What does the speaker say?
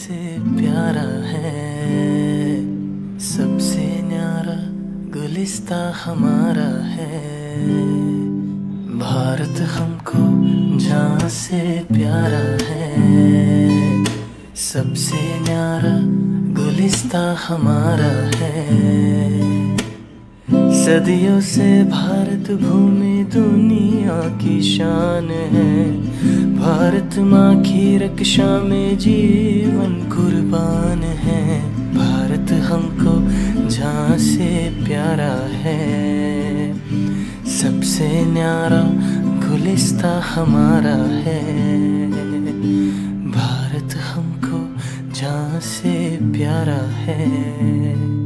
से प्यारा है, सबसे न्यारा गुलिस्ता हमारा है। भारत हमको जान से प्यारा है, सबसे न्यारा गुलिस्ता हमारा है। सदियों से भारत भूमि दुनिया की शान है। भारत माँ की रक्षा में जीवन कुर्बान है। भारत हमको जान से प्यारा है, सबसे न्यारा गुलिस्ता हमारा है। भारत हमको जान से प्यारा है।